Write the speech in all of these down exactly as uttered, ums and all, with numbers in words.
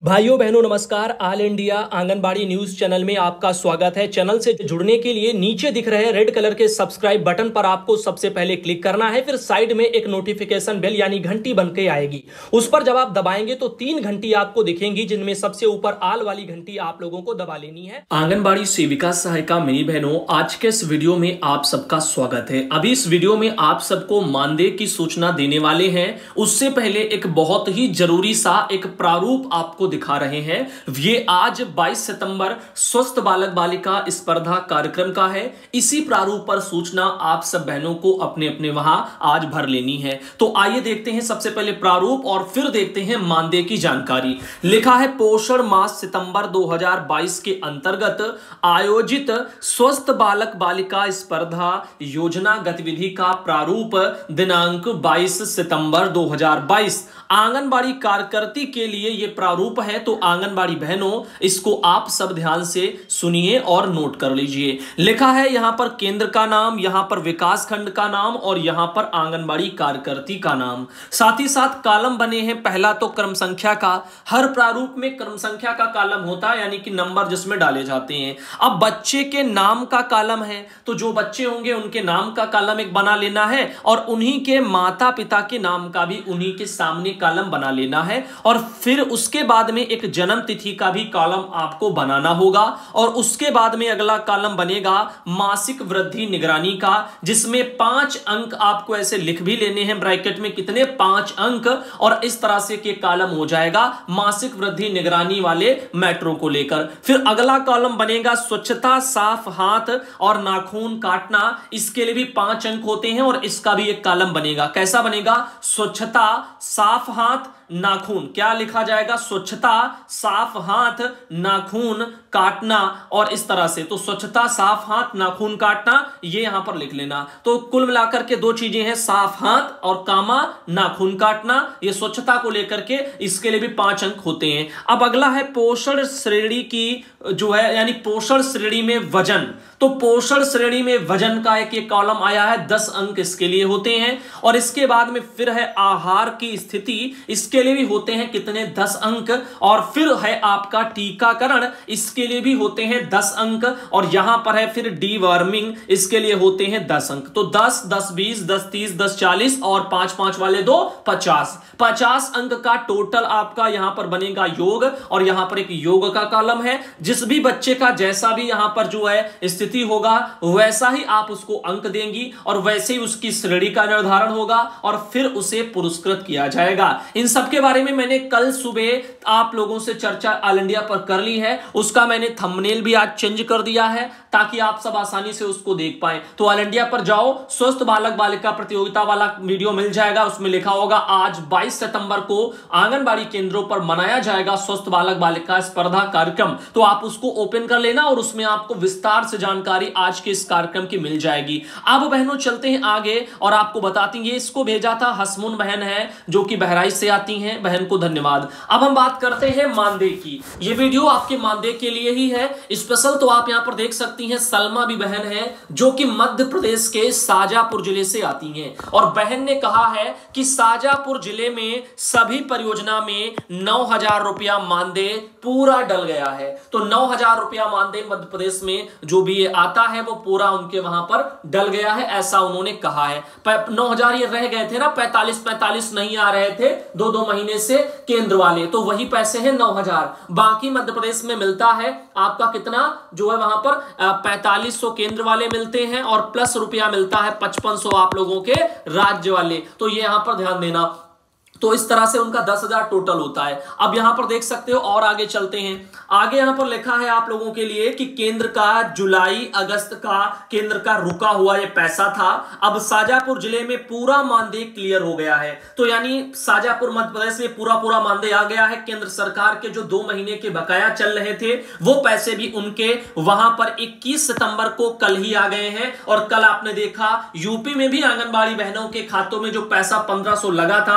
भाइयों बहनों नमस्कार। All India anganwadi news channel में आपका स्वागत है। चैनल से जुड़ने के लिए नीचे दिख रहे रेड कलर के सब्सक्राइब बटन पर आपको सबसे पहले क्लिक करना है। फिर साइड में एक नोटिफिकेशन बेल यानी घंटी बनके आएगी, उस पर जब आप दबाएंगे तो तीन घंटी आपको दिखेंगी, जिनमें सबसे ऊपर आल वाली घंटी आप लोगों को दबा लेनी है। आंगनबाड़ी सेविका सहायिका मिनी बहनों, आज के इस वीडियो में आप सबका स्वागत है। अभी इस वीडियो में आप सबको मानदेय की सूचना देने वाले हैं। उससे पहले एक बहुत ही जरूरी सा एक प्रारूप आपको दिखा रहे हैं। ये आज बाईस सितंबर स्वस्थ बालक बालिका स्पर्धा कार्यक्रम का है। इसी प्रारूप पर सूचना आप सब बहनों को अपने अपने वहां आज भर लेनी है। तो आइए देखते हैं सबसे पहले प्रारूप और फिर देखते हैं मानदेय की जानकारी। लिखा है पोषण मास सितंबर दो हज़ार बाईस के अंतर्गत आयोजित स्वस्थ बालक बालिका स्पर्धा योजना गतिविधि का प्रारूप दिनांक बाईस सितंबर दो हज़ार बाईस। आंगनबाड़ी कार्यकर्ती के लिए यह प्रारूप है, तो आंगनबाड़ी बहनों इसको आप सब ध्यान से सुनिए और नोट कर लीजिए। लिखा है यहां पर केंद्र का नाम, यहां पर विकास खंड का नाम और यहां पर आंगनबाड़ी कार्यकर्ती का नाम। साथ ही साथ कॉलम बने हैं। पहला तो क्रम संख्या का, हर प्रारूप में क्रम संख्या का कॉलम होता है, यानी कि नंबर जिसमें डाले जाते हैं। अब बच्चे के नाम का कॉलम है, तो जो बच्चे होंगे उनके नाम का कॉलम एक बना लेना है और उन्हीं के माता पिता के नाम का भी उन्हीं के सामने कॉलम बना लेना है। और फिर उसके बाद में एक जन्म तिथि का भी कॉलम आपको बनाना होगा। और उसके बाद में अगला कॉलम बनेगा मासिक वृद्धि निगरानी का, जिसमें पांच अंक आपको ऐसे लिख भी लेने हैं ब्रैकेट में, कितने, पांच अंक। और इस तरह से के कॉलम हो जाएगा मासिक वृद्धि निगरानी वाले मैटरों को लेकर। फिर अगला कॉलम बनेगा स्वच्छता, साफ हाथ और नाखून काटना। इसके लिए भी पांच अंक होते हैं और इसका भी एक कॉलम बनेगा। कैसा बनेगा? स्वच्छता, साफ हाथ, नाखून। क्या लिखा जाएगा? स्वच्छता, साफ हाथ, नाखून काटना। और इस तरह से तो स्वच्छता, साफ हाथ, नाखून काटना, ये यहां पर लिख लेना। तो कुल मिलाकर के दो चीजें हैं, साफ हाथ और कामा नाखून काटना। ये स्वच्छता को लेकर के इसके लिए भी पांच अंक होते हैं। अब अगला है पोषण श्रेणी की जो है, यानी पोषण श्रेणी में वजन। तो पोषण श्रेणी में वजन का एक एक कॉलम आया है, दस अंक इसके लिए होते हैं। और इसके बाद में फिर है आहार की स्थिति, इसके लिए भी होते हैं कितने, दस अंक। और फिर है आपका टीकाकरण, इसके लिए भी होते हैं दस अंक। और यहां पर है फिर डीवर्मिंग, इसके लिए होते हैं दस अंक। तो दस, दस, बीस, दस, तीस, दस, चालीस और पांच पांच वाले दो, पचास। पचास अंक का टोटल आपका यहां पर बनेगा योग। और यहां पर एक योग का कॉलम है। जिस भी बच्चे का जैसा भी यहां पर जो है स्थिति होगा, वैसा ही आप उसको अंक देंगी और वैसे ही उसकी श्रेणी का निर्धारण होगा और फिर उसे पुरस्कृत किया जाएगा। इन सब के बारे में मैंने कल सुबह आप लोगों से चर्चा ऑल इंडिया पर कर ली है। उसका मैंने थंबनेल भी आज चेंज कर दिया है ताकि आप सब आसानी से उसको देख पाएं। तो ऑल इंडिया पर जाओ, स्वस्थ बालक बालिका प्रतियोगिता वाला वीडियो मिल जाएगा। उसमें लिखा होगा आज बाईस सितंबर को आंगनबाड़ी केंद्रों पर मनाया जाएगा स्वस्थ बालक बालिका स्पर्धा कार्यक्रम। तो आप उसको ओपन कर लेना और उसमें आपको विस्तार से जानकारी आज के इस कार्यक्रम की मिल जाएगी। अब बहनों चलते हैं आगे और आपको बताती हैं। इसको भेजा था हसमुन बहन है, जो कि बहराइच से आती हैं। बहन को धन्यवाद। अब हम बात करते हैं मानदेय की। ये वीडियो आपके मानदेय के लिए ही है स्पेशल। तो आप यहां पर देख सकती हैं सलमा भी बहन है, जो कि मध्य प्रदेश के शाजापुर जिले से आती हैं। और बहन ने कहा है कि शाजापुर जिले में सभी परियोजना में नौ हजार रुपया मानदेय पूरा डल गया है। तो नौ हजार रुपया मानदेय मध्य प्रदेश में जो भी ये आता है वो पूरा उनके वहां पर डल गया है, ऐसा उन्होंने कहा है। नौ हजार ये रह गए थे ना, पैंतालीस पैंतालीस नहीं आ रहे थे दो दो महीने से केंद्र वाले, तो वही पैसे हैं नौ हजार। बाकी मध्य प्रदेश में मिलता है आपका कितना, जो है वहां पर पैंतालीस सौ केंद्र वाले मिलते हैं और प्लस रुपया मिलता है पचपन सौ आप लोगों के राज्य वाले। तो ये यहां पर ध्यान देना। तो इस तरह से उनका दस हजार टोटल होता है। अब यहां पर देख सकते हो और आगे चलते हैं। आगे यहां पर लिखा है आप लोगों के लिए कि केंद्र का जुलाई अगस्त का केंद्र का रुका हुआ ये पैसा था, अब शाजापुर जिले में पूरा मानदेय क्लियर हो गया है। तो यानी शाजापुर मध्य प्रदेश में पूरा पूरा मानदेय आ गया है। केंद्र सरकार के जो दो महीने के बकाया चल रहे थे वो पैसे भी उनके वहां पर इक्कीस सितंबर को कल ही आ गए हैं। और कल आपने देखा यूपी में भी आंगनबाड़ी बहनों के खातों में जो पैसा पंद्रह सौ लगा था वो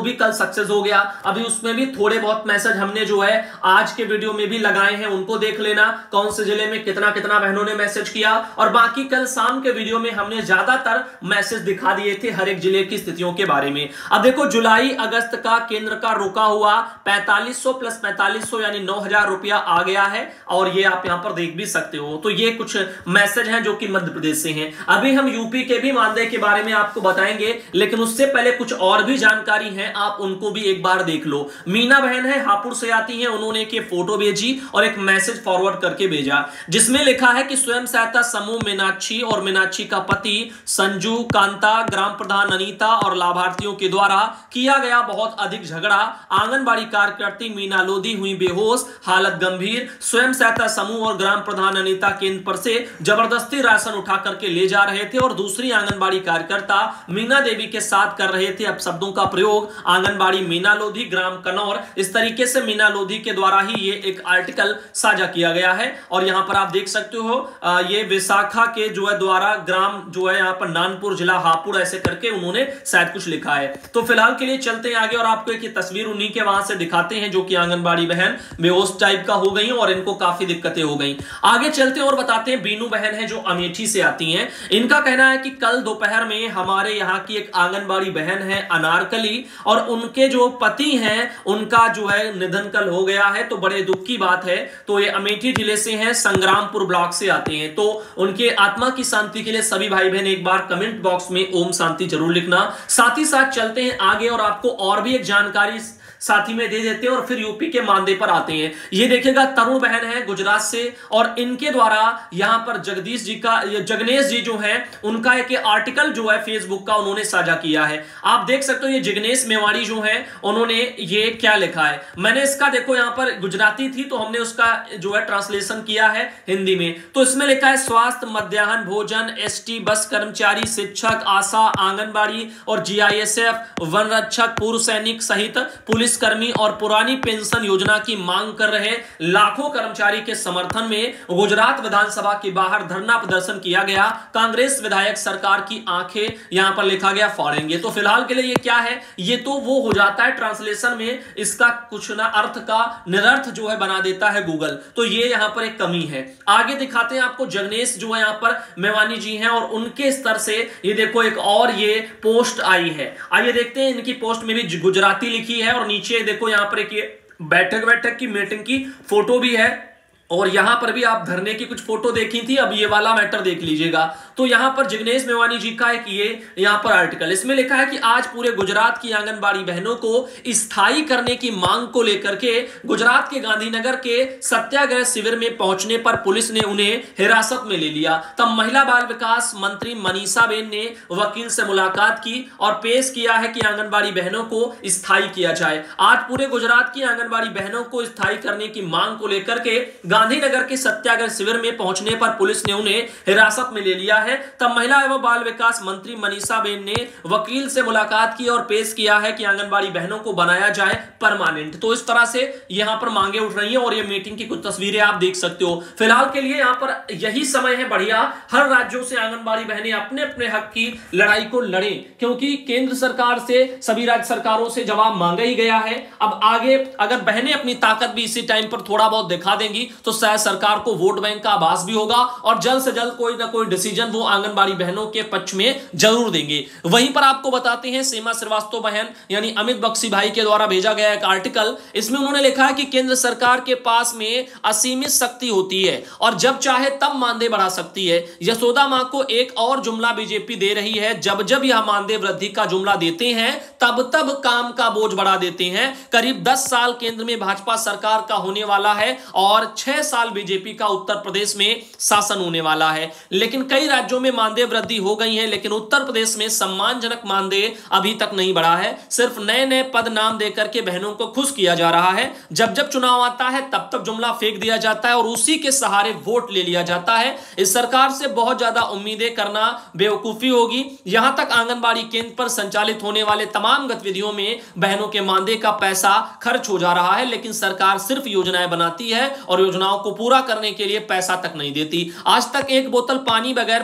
भी कल सक्सेस हो गया। अभी उसमें भी थोड़े बहुत मैसेज हमने जो है आज के वीडियो में भी लगाए हैं, उनको देख लेना कौन से जिले में कितना कितना बहनों ने मैसेज किया। और बाकी कल शाम के वीडियो में हमने ज्यादातर मैसेज दिखा दिए थे हर एक जिले की स्थितियों के बारे में। अब देखो जुलाई अगस्त का केंद्र का रुका हुआ पैंतालीस सौ प्लस पैंतालीस सौ यानी नौ हजार रुपया आ गया है, और ये आप यहां पर देख भी सकते हो। तो ये कुछ मैसेज हैं जो कि मध्य प्रदेश से हैं। अभी हम यूपी के भी मानदेय के बारे में आपको बताएंगे, लेकिन उससे पहले कुछ और भी जानकारी है, आप उनको भी एक बार देख लो। मीना बहन है, हापुड़ से आती है, उन्होंने एक फोटो भेजी और एक मैसेज फॉरवर्ड करके भेजा, जिसमें लिखा है कि स्वयं सहायता समूह मीनाक्षी और मीनाक्षी का पति संजू, कांता, ग्राम प्रधान अनीता और लाभार्थियों के द्वारा किया गया बहुत अधिक झगड़ा। आंगनबाड़ी कार्यकर्ती मीना लोधी हुई बेहोश, हालत गंभीर। स्वयं सहायता समूह और ग्राम प्रधान अनीता केंद्र पर से जबरदस्ती राशन उठा करके ले जा रहे थे और दूसरी आंगनबाड़ी कार्यकर्ता मीना देवी के साथ कर रहे थे अपशब्दों का प्रयोग। आंगनबाड़ी मीना लोधी, ग्राम कनौर, इस तरीके से मीना लोधी के द्वारा ही ये एक आर्टिकल साझा किया गया है। और यहां पर आप देख सकते हो आ, ये विशाखा के जो है द्वारा ग्राम जो है यहां पर नानपुर जिला हापुड़ ऐसे करके उन्होंने शायद कुछ लिखा है। तो फिलहाल के लिए चलते हैं आगे और आपको एक तस्वीर उन्हीं के वहां से दिखाते हैं जो कि आंगनबाड़ी बहन बेहोश टाइप का हो गई और इनको काफी दिक्कतें हो गई। आगे चलते हैं और बताते हैं बीनू बहन है जो अमेठी से आती हैं। इनका कहना है कि कल दोपहर में हमारे यहाँ की एक आंगनबाड़ी बहन है अनारकली, और उनके जो पति हैं उनका जो है निधन कल हो गया है, तो बड़े दुख की बात है। तो ये अमेठी जिले से हैं, संग्रामपुर ब्लॉक से आते हैं। तो उनके आत्मा की शांति के लिए सभी भाई बहन एक बार कमेंट बॉक्स में ओम शांति जरूर लिखना। साथ ही साथ चलते हैं आगे और आपको और भी एक जानकारी साथी में दे देते हैं और फिर यूपी के मानदेय पर आते हैं। ये देखिएगा तरुण बहन है गुजरात से, और इनके द्वारा यहां पर जगदीश जी का जगनेश जी जो है उनका एक आर्टिकल जो है फेसबुक का उन्होंने साझा किया है। आप देख सकते हो ये जिग्नेश मेवाड़ी जो है उन्होंने ये क्या लिखा है। मैंने इसका देखो यहां पर गुजराती थी तो हमने उसका जो है ट्रांसलेशन किया है हिंदी में। तो इसमें लिखा है स्वास्थ्य, मध्याह्न भोजन, एसटी बस कर्मचारी, शिक्षक, आशा, आंगनबाड़ी और जीआईएसएफ, वन रक्षक, पूर्व सैनिक सहित पुलिस कर्मी और पुरानी पेंशन योजना की मांग कर रहे लाखों कर्मचारी के समर्थन में गुजरात विधानसभा के बाहर धरना प्रदर्शन किया गया। कांग्रेस विधायक सरकार की आंखें यहां पर लिखा गया फाड़ेंगे। तो फिलहाल के लिए ये क्या है, ये तो वो हो जाता है ट्रांसलेशन में, इसका कुछ ना अर्थ का निरर्थ जो है बना देता है गूगल। तो ये यहां पर एक कमी है। आगे दिखाते हैं आपको जगनेश जो है यहां पर मेवानी जी हैं और उनके स्तर से ये देखो एक और ये पोस्ट आई है। आइए देखते हैं, इनकी पोस्ट में भी गुजराती लिखी है और नीचे देखो यहां पर एक ये बैठक बैठक की मीटिंग की फोटो भी है, और यहां पर भी आप धरने की कुछ फोटो देखी थी। अब ये वाला मैटर देख लीजिएगा। तो यहां पर जिग्नेश मेवानी जी का एक ये यहां पर आर्टिकल, इसमें लिखा है कि आज पूरे गुजरात की आंगनबाड़ी बहनों को स्थायी करने की मांग को लेकर के गुजरात के गांधीनगर के सत्याग्रह शिविर में पहुंचने पर पुलिस ने उन्हें हिरासत में ले लिया। तब महिला बाल विकास मंत्री मनीषाबेन ने वकील से मुलाकात की और पेश किया है कि आंगनबाड़ी बहनों को स्थायी किया जाए। आज पूरे गुजरात की आंगनबाड़ी बहनों को स्थायी करने की मांग को लेकर के गांधीनगर के सत्याग्रह शिविर में पहुंचने पर पुलिस ने उन्हें हिरासत में ले लिया है। तब महिला एवं बाल विकास मंत्री मनीषाबेन ने वकील से मुलाकात की और पेश किया है कि आंगनबाड़ी बहनों को बनाया जाए परमानेंट। तो इस तरह से यहां पर मांगे उठ रही हैं और ये मीटिंग की कुछ तस्वीरें आप देख सकते हो। फिलहाल के लिए यहां पर यही समय है बढ़िया, हर राज्यों से आंगनबाड़ी बहनें अपने अपने हक की लड़ाई को लड़ें, क्योंकि केंद्र सरकार से सभी राज्य सरकारों से जवाब मांगा ही गया है। अब आगे अगर बहनें अपनी ताकत भी इसी टाइम पर थोड़ा बहुत दिखा देंगी तो शायद सरकार को वोट बैंक का आभास भी होगा और जल्द से जल्द कोई ना कोई डिसीजन वो आंगनबाड़ी बहनों के पक्ष में जरूर देंगे। वहीं पर आपको बताते हैं सीमा श्रीवास्तव बहन यानी अमित बख्शी भाई के द्वारा भेजा गया एक आर्टिकल, इसमें उन्होंने लिखा है कि केंद्र सरकार के पास में असीमित शक्ति होती है और जब चाहे तब मानदेय बढ़ा सकती है। यशोदा मां को एक और जुमला बीजेपी दे रही है, जब जब यह मानदेय वृद्धि का जुमला देते हैं तब तब काम का बोझ बढ़ा देते हैं। करीब दस साल केंद्र में भाजपा सरकार का होने वाला है और छह साल बीजेपी का उत्तर प्रदेश में शासन होने वाला है, लेकिन कई राज्यों में मानदेय वृद्धि हो गई है, लेकिन उत्तर प्रदेश में सम्मानजनक मानदेय अभी तक नहीं बढ़ा है। सिर्फ नए नए पद नाम देकर के बहनों को खुश किया जा रहा है। जब जब चुनाव आता है तब तब जुमला फेंक दिया जाता है और उसी के सहारे वोट ले लिया जाता है। इस सरकार से बहुत ज्यादा उम्मीदें करना बेवकूफी होगी। यहां तक आंगनबाड़ी केंद्र पर संचालित होने वाले तमाम गतिविधियों में बहनों के मानदेय का पैसा खर्च हो जा रहा है, लेकिन सरकार सिर्फ योजनाएं बनाती है और योजनाओं को पूरा करने के लिए पैसा तक नहीं देती। आज तक एक बोतल पानी बगैर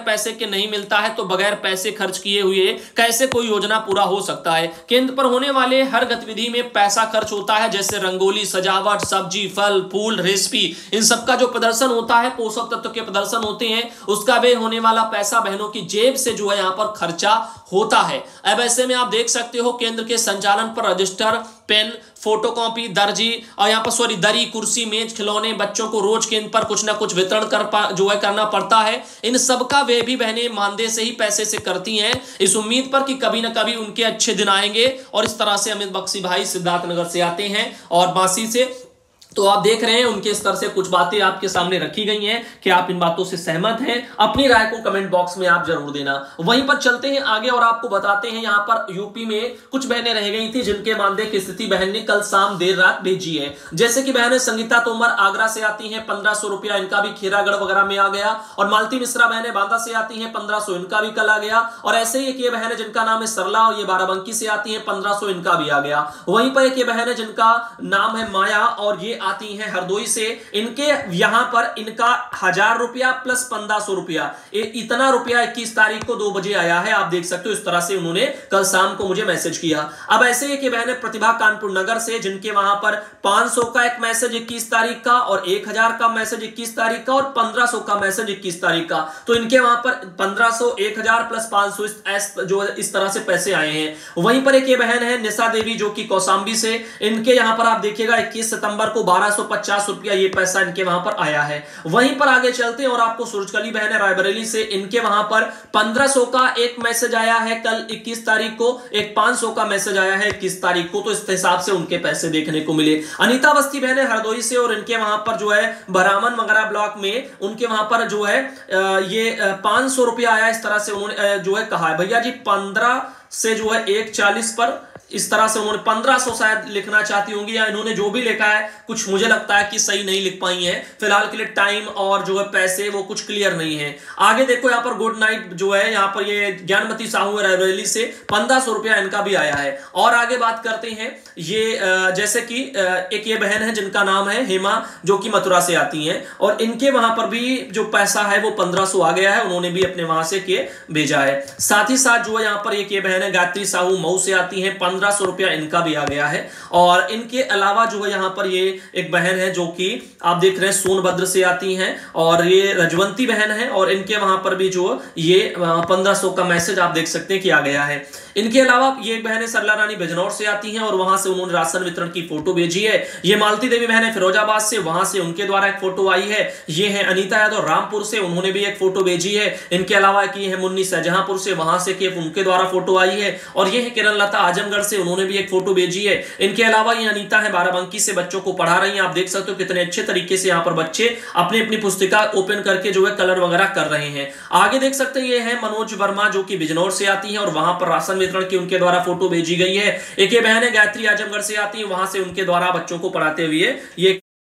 पैसे के नहीं मिलता है तो बगैर पैसे खर्च किए हुए कैसे कोई योजना पूरा हो सकता है। केंद्र पर होने वाले हर गतिविधि में पैसा खर्च होता है, जैसे रंगोली, सजावट, सब्जी, फल, फूल, रेसिपी, इन सबका जो प्रदर्शन होता है, पोषक तत्व के प्रदर्शन होते हैं, उसका व्यय होने वाला पैसा बहनों की जेब से जो है यहां पर खर्चा होता है। अब ऐसे में आप देख सकते हो केंद्र के संचालन पर रजिस्टर, पेन, फोटोकॉपी, दर्जी और यहाँ पर सॉरी दरी, कुर्सी, मेज, खिलौने, बच्चों को रोज केंद्र पर कुछ ना कुछ वितरण कर जो है करना पड़ता है। इन सबका वे भी बहनें मानदेय से ही पैसे से करती हैं, इस उम्मीद पर कि कभी ना कभी उनके अच्छे दिन आएंगे। और इस तरह से अमित बख्शी भाई सिद्धार्थनगर से आते हैं और बांसी से, तो आप देख रहे हैं उनके स्तर से कुछ बातें आपके सामने रखी गई हैं कि आप इन बातों से सहमत हैं। अपनी राय को कमेंट बॉक्स में आप जरूर देना। वहीं पर चलते हैं आगे और आपको बताते हैं यहां पर यूपी में कुछ बहनें रह गई थी जिनके मानदेय की स्थिति बहन ने कल शाम देर रात भेजी है। जैसे कि बहनें संगीता तोमर आगरा से आती हैं, पंद्रह सौ रुपया इनका भी खीरागढ़ वगैरह में आ गया। और मालती मिश्रा बहनें बांदा से आती है, पंद्रह सौ इनका भी कल आ गया। और ऐसे ही एक ये बहन है जिनका नाम है सरला और ये बाराबंकी से आती है, पंद्रह सौ इनका भी आ गया। वहीं पर एक ये बहन है जिनका नाम है माया और ये आती है हरदोई से, इनके यहां पर इनका हजार रुपया प्लस पंद्रह सौ रुपया, इतना रुपया इक्कीस तारीख को दो बजे आया है। आप देख सकते हो इस तरह से उन्होंने कल शाम को मुझे मैसेज किया। अब ऐसे ही कि बहन प्रतिभा कानपुर नगर से, जिनके वहां पर पांच सौ का एक मैसेज इक्कीस तारीख का और एक हजार का मैसेज इक्कीस तारीख का और पंद्रह सौ का मैसेज इक्कीस तारीख का, तो इनके वहां पर पंद्रह सौ, एक हजार प्लस पांच सौ जो इस तरह से पैसे आए हैं। वहीं पर एक ये बहन है निशा देवी जो कि कौशाम्बी से, इनके यहां पर आप देखिएगा इक्कीस सितंबर को बारह सौ पचास रुपया ये पैसा इनके वहां पर आया है। वहीं पर आगे चलते हैं और आपको सूरजकली बहन है रायबरेली से, इनके वहां पर पंद्रह सौ का एक मैसेज आया है कल इक्कीस तारीख को, एक पांच सौ का मैसेज आया है इक्कीस तारीख को, तो इस हिसाब से उनके पैसे देखने को मिले। अनीता अवस्थी बहन है हरदोई से और इनके वहां पर जो है बरामन मंगरा ब्लॉक में उनके वहां पर जो है ये पांच सौ रुपया आया। इस तरह से उन्होंने जो है कहा है भैया जी पंद्रह से जो है एक चालीस पर, इस तरह से उन्होंने पंद्रह सौ शायद लिखना चाहती होंगी या इन्होंने जो भी लिखा है कुछ मुझे लगता है कि सही नहीं लिख पाई है। फिलहाल के लिए टाइम और जो है पैसे वो कुछ क्लियर नहीं है। आगे देखो यहाँ पर गुड नाइट जो है यहाँ पर ये ज्ञानमती साहू रायबरेली से पंद्रह सौ रुपया इनका भी आया है। और आगे बात करते हैं ये जैसे कि एक ये बहन है जिनका नाम है हेमा जो कि मथुरा से आती है और इनके वहां पर भी जो पैसा है वो पंद्रह सौ आ गया है, उन्होंने भी अपने वहां से के भेजा है। साथ ही साथ जो है यहाँ पर एक ये बहन है गायत्री साहू मऊ से आती है, पंद्रह सौ रुपया इनका भी आ गया है। और इनके अलावा जो है यहां पर ये एक बहन है जो कि आप देख रहे हैं सोनभद्र से आती हैं और ये रजवंती बहन है और इनके वहां पर भी जो ये पंद्रह सौ का मैसेज आप देख सकते हैं कि आ गया है। इनके अलावा ये बहन सरला रानी बिजनौर से आती हैं और वहां से उन्होंने राशन वितरण की फोटो भेजी है। ये मालती देवी बहन है फिरोजाबाद से, वहां से उनके द्वारा एक फोटो आई है। ये है अनीता यादव रामपुर से, उन्होंने भी एक फोटो भेजी है। इनके अलावा की है मुन्नी शाहजहांपुर से, वहां से उनके द्वारा फोटो आई है। और ये है किरण लता आजमगढ़ से, उन्होंने भी एक फोटो भेजी है। इनके अलावा ये अनीता है बाराबंकी से, बच्चों को पढ़ा रही हैं। आप देख सकते हो कितने अच्छे तरीके से यहाँ पर बच्चे अपनी अपनी पुस्तिका ओपन करके जो है कलर वगैरह कर रहे हैं। आगे देख सकते हैं ये है मनोज वर्मा जो कि बिजनौर से आती है और वहां पर राशन वितरण की उनके द्वारा फोटो भेजी गई है। एक ये बहन है गायत्री आजमगढ़ से आती है, वहां से उनके द्वारा बच्चों को पढ़ाते हुए ये